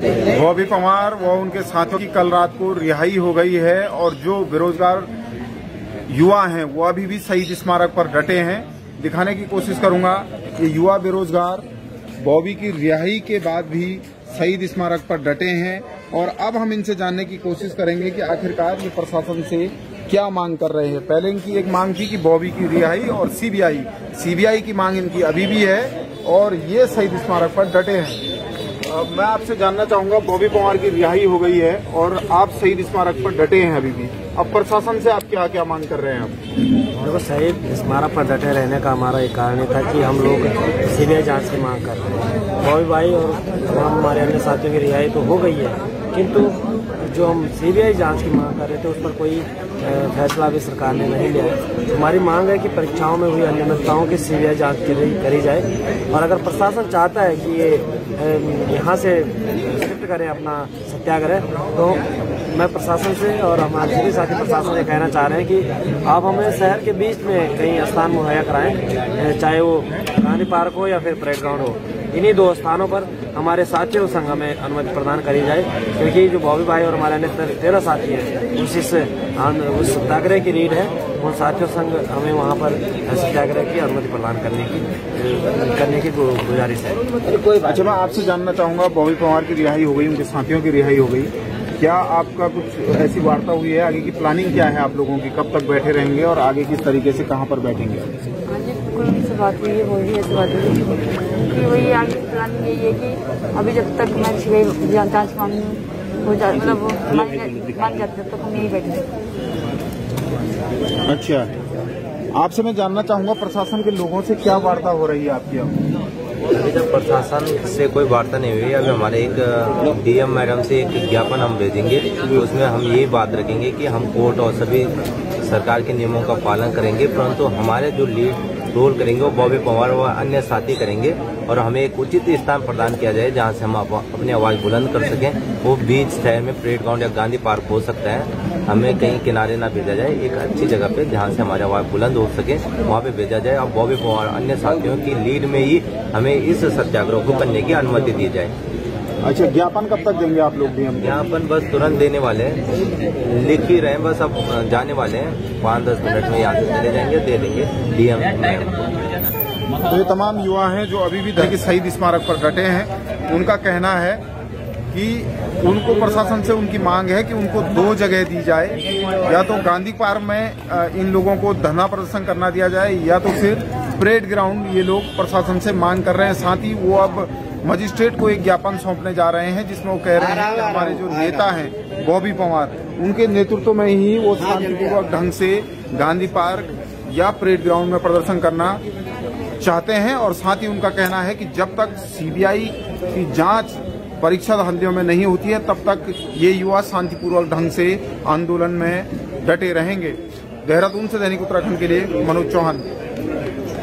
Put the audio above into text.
बॉबी पंवार व उनके साथियों की कल रात को रिहाई हो गई है और जो बेरोजगार युवा हैं वो अभी भी शहीद स्मारक पर डटे हैं। दिखाने की कोशिश करूंगा कि युवा बेरोजगार बॉबी की रिहाई के बाद भी शहीद स्मारक पर डटे हैं और अब हम इनसे जानने की कोशिश करेंगे कि आखिरकार ये प्रशासन से क्या मांग कर रहे हैं। पहले इनकी एक मांग थी कि बॉबी की रिहाई और सीबीआई की मांग इनकी अभी भी है और ये शहीद स्मारक पर डटे हैं। मैं आपसे जानना चाहूंगा, बॉबी पंवार की रिहाई हो गई है और आप शहीद स्मारक पर डटे हैं अभी भी, अब प्रशासन से आप क्या क्या मांग कर रहे हैं? देखो, शहीद स्मारक पर डटे रहने का हमारा एक कारण था कि हम लोग सीबीआई जांच की मांग कर रहे हैं। बॉबी भाई और तमाम हमारे अन्य साथियों की रिहाई तो हो गई है, किंतु जो हम सीबीआई जांच की मांग कर रहे थे उस पर कोई फैसला अभी सरकार ने नहीं लिया है। हमारी मांग है कि परीक्षाओं में हुई अनियमितताओं की सीबीआई जांच करी जाए और अगर प्रशासन चाहता है कि ये यहाँ से शिफ्ट करें अपना सत्याग्रह, तो मैं प्रशासन से और हमारे सभी साथी प्रशासन से कहना चाह रहे हैं कि आप हमें शहर के बीच में कहीं स्थान मुहैया कराएं, चाहे वो गांधी पार्क हो या फिर परेड ग्राउंड हो। इन्हीं दो स्थानों पर हमारे साथियों संग हमें अनुमति प्रदान करी जाए, क्योंकि जो बॉबी भाई और हमारे अन्य 13 साथी हैं उस सत्याग्रह की रीढ़ है, उन साथियों संग हमें वहाँ पर सत्याग्रह की अनुमति प्रदान करने की गुजारिश है। अच्छा, मैं आपसे जानना चाहूंगा, बॉबी पंवार की रिहाई हो गई, उनके साथियों की रिहाई हो गई, क्या आपका कुछ ऐसी वार्ता हुई है? आगे की प्लानिंग क्या है आप लोगों की? कब तक बैठे रहेंगे और आगे किस तरीके से कहाँ पर बैठेंगे? से बात हुई है, वही ऐसी बात हुई कि वही आगे प्लानिंग यही है कि अभी जब तक मैं सीबीआई जांच हो जाए, मतलब मान जाते तब तक हम यही बैठे। अच्छा, आपसे मैं जानना चाहूंगा, प्रशासन के लोगों से क्या वार्ता हो रही है आपकी? अभी तक प्रशासन से कोई वार्ता नहीं हुई। अभी हमारे एक डीएम मैडम से एक ज्ञापन हम भेजेंगे, तो उसमें हम यही बात रखेंगे कि हम कोर्ट और सभी सरकार के नियमों का पालन करेंगे, परंतु हमारे जो लीड रोल करेंगे वो बॉबी पंवार व अन्य साथी करेंगे और हमें एक उचित स्थान प्रदान किया जाए जहां से हम अपनी आवाज बुलंद कर सकें। वो बीच शहर में परेड ग्राउंड या गांधी पार्क हो सकता है, हमें कहीं किनारे ना भेजा जाए, एक अच्छी जगह पे जहां से हमारी आवाज बुलंद हो सके वहां पे भेजा जाए। अब बॉबी पंवार अन्य साथियों की लीड में ही हमें इस सत्याग्रह को करने की अनुमति दी जाए। अच्छा, ज्ञापन कब तक देंगे आप लोग? ज्ञापन बस तुरंत देने वाले हैं, लिख ही रहे हैं, बस अब जाने वाले हैं, 5-10 मिनट में यहाँ से चले जाएंगे, दे देंगे डीएम। तो ये तमाम युवा हैं जो अभी भी शहीद स्मारक पर डटे हैं। उनका कहना है कि उनको प्रशासन से उनकी मांग है कि उनको 2 जगह दी जाए, या तो गांधी पार्क में इन लोगों को धरना प्रदर्शन करना दिया जाए या तो फिर परेड ग्राउंड। ये लोग प्रशासन से मांग कर रहे हैं। साथ ही वो अब मजिस्ट्रेट को एक ज्ञापन सौंपने जा रहे हैं जिसमें वो कह रहे हैं कि हमारे जो नेता हैं बॉबी पंवार, उनके नेतृत्व में ही वो शांतिपूर्वक ढंग से गांधी पार्क या परेड ग्राउंड में प्रदर्शन करना चाहते हैं। और साथ ही उनका कहना है कि जब तक सीबीआई की जांच परीक्षा दंडियों में नहीं होती है तब तक ये युवा शांतिपूर्वक ढंग से आंदोलन में डटे रहेंगे। देहरादून से दैनिक उत्तराखंड के लिए मनोज चौहान।